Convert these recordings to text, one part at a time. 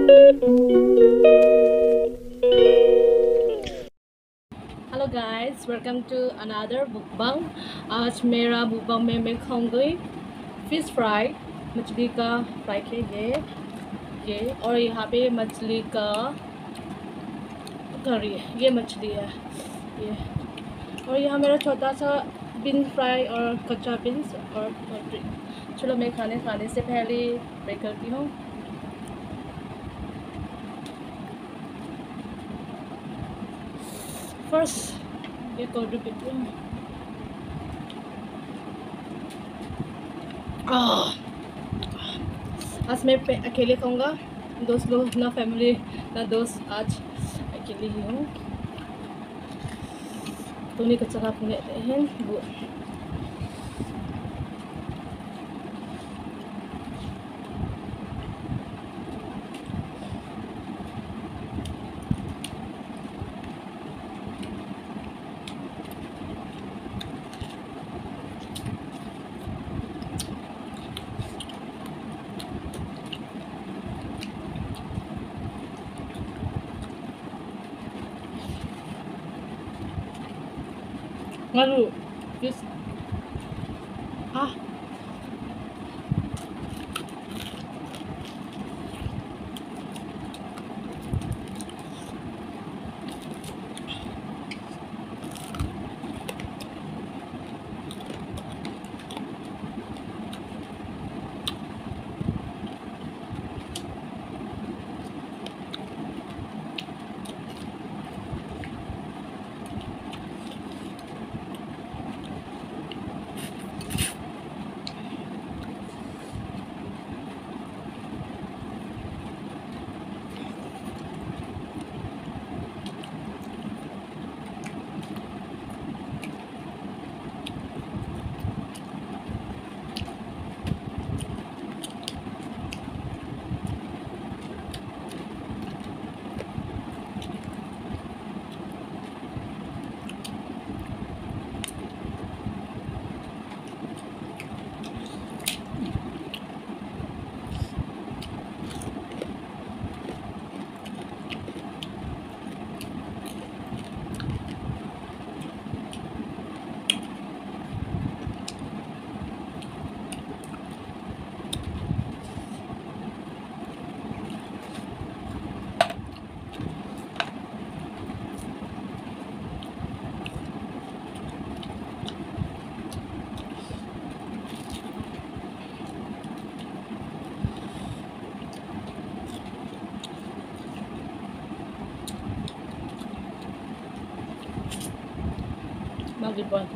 Hello guys, welcome to another mukbang. आज मेरा मुकबंग में मैं खाऊंगी फिश फ्राई, मछली का फ्राई के ये और यहाँ पे मछली का करी है। ये मछली है ये, और यहाँ मेरा छोटा सा बीन फ्राई और कच्चा बीन्स और ड्रिंक। चलो मैं खाने से पहले ट्राई करती हूँ। फर्स्ट ये कोल्ड ड्रिंक पीती हूँ। आज मैं अकेले खाऊंगा, दोस्त लोग ना, फैमिली ना दोस्त, आज अकेले ही हूँ। तो नहीं कुछ पुnya हैं bu. Lalu just ah magipon.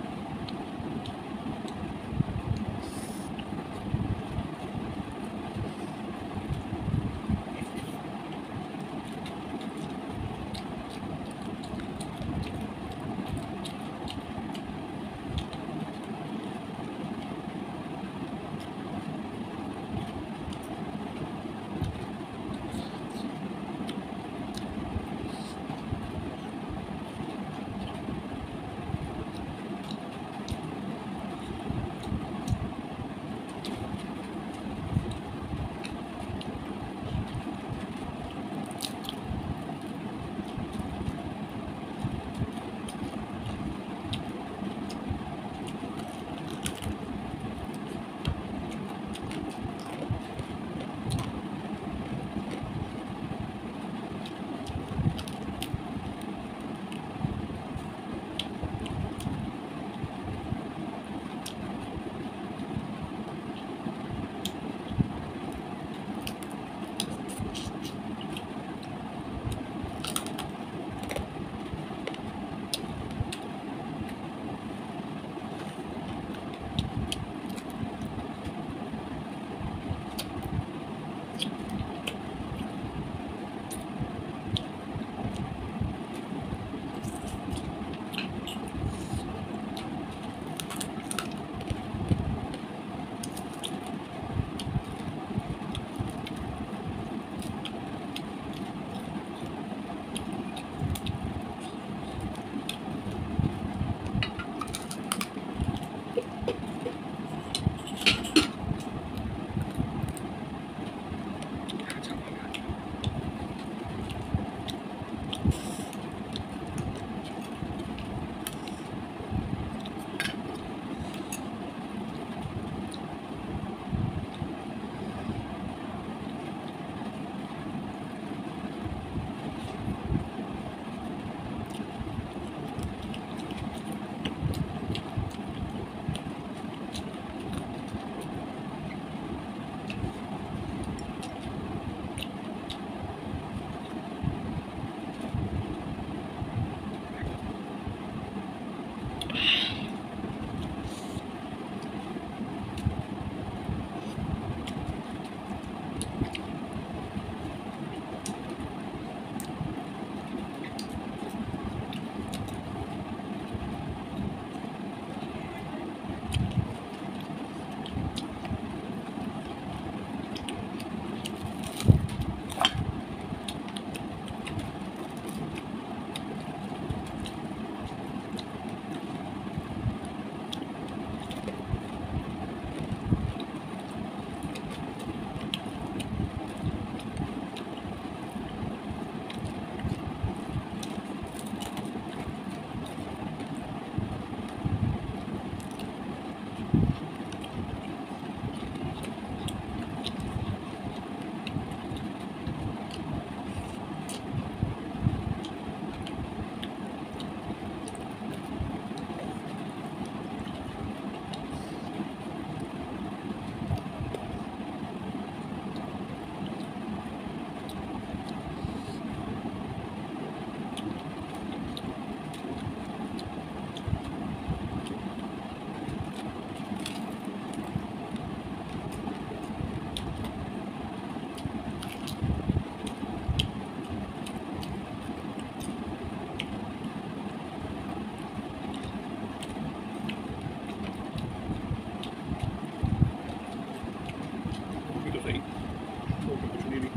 opportunity.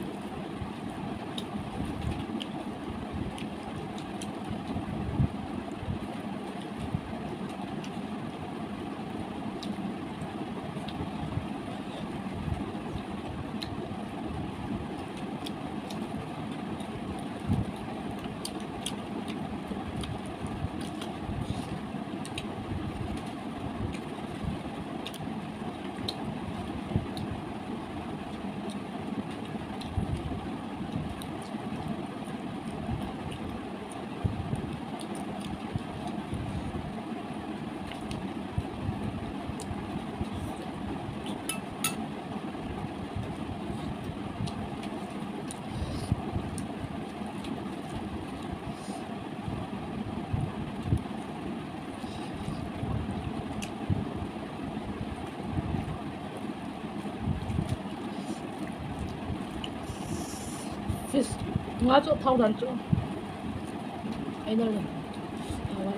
fish ngã chỗ thau đàn chỗ ấy đâu này vậy.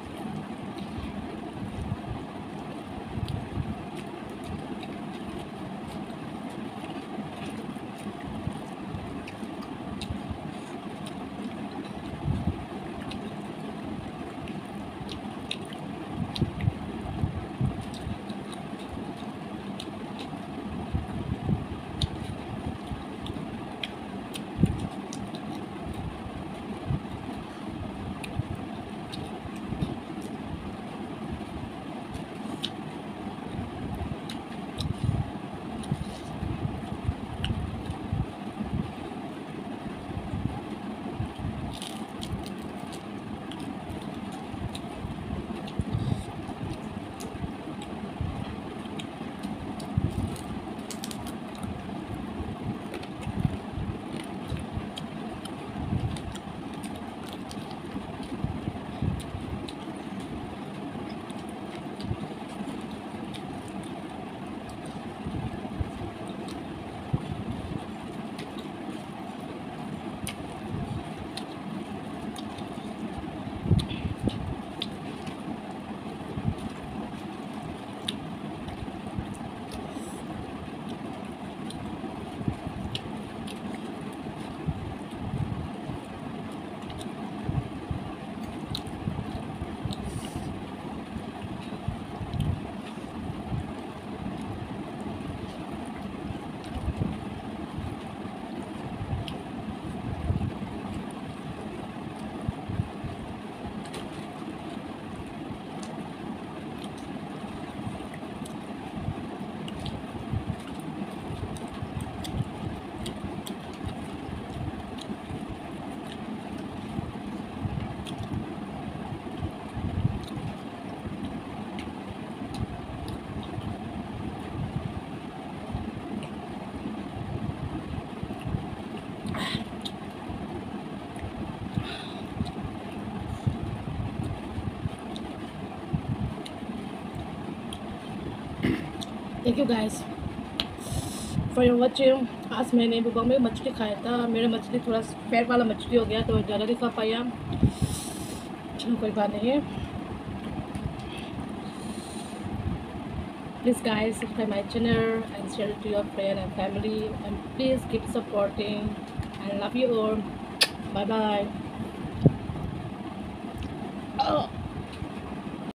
Thank you guys for your watching. आज मैंने बुबक में मछली खाया था. मेरा मछली थोड़ा फैट वाला मछली हो गया तो ज़्यादा नहीं खा पाया. चलो कोई बात नहीं है. Please guys subscribe my channel and share it to your friend and family, and please keep supporting. I love you all. Bye bye. Oh.